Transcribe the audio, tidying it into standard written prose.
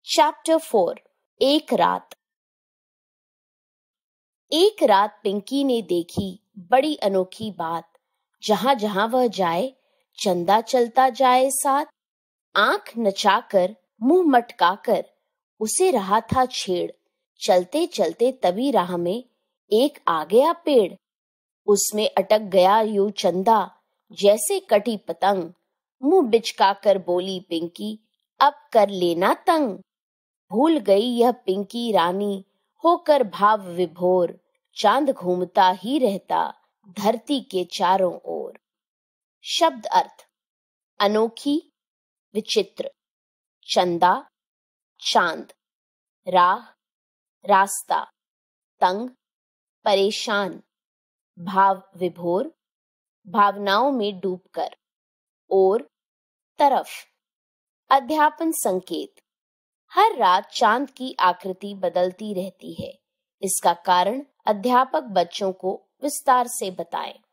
Chapter 4 एक रात। एक रात पिंकी ने देखी बड़ी अनोखी बात। जहां जहां वह जाए चंदा चलता जाए साथ। आंख नचाकर मुंह मटकाकर उसे रहा था छेड़। चलते चलते तभी राह में एक आ गया पेड़। उसमें अटक गया यूं चंदा जैसे कटी पतंग। मुंह बिचकाकर बोली पिंकी, अब कर लेना तंग। भूल गई यह पिंकी रानी होकर भाव विभोर। चांद घूमता ही रहता धरती के चारों ओर। शब्द अर्थ: अनोखी, विचित्र, चंदा, चांद, राह, रास्ता, तंग, परेशान, भाव विभोर, भावनाओं में डूबकर, और, तरफ। अध्यापन संकेत: हर रात चांद की आकृति बदलती रहती है। इसका कारण अध्यापक बच्चों को विस्तार से बताएं।